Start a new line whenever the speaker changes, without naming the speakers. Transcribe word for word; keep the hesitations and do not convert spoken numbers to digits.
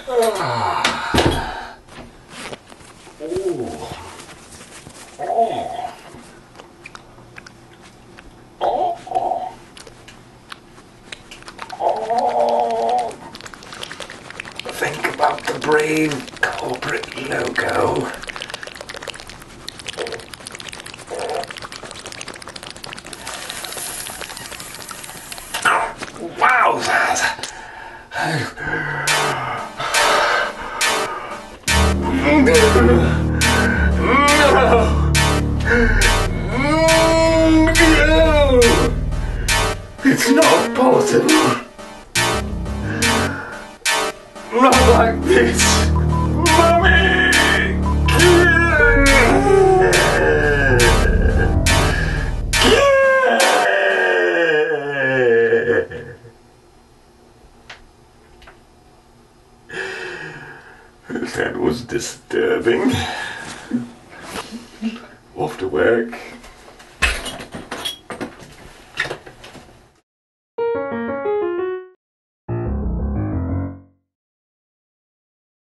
Ah. Ooh. Oh. Oh. Oh. Think about the brave corporate logo. Wow! It's not possible. Not like this. Mommy! That was disturbing. Off to work.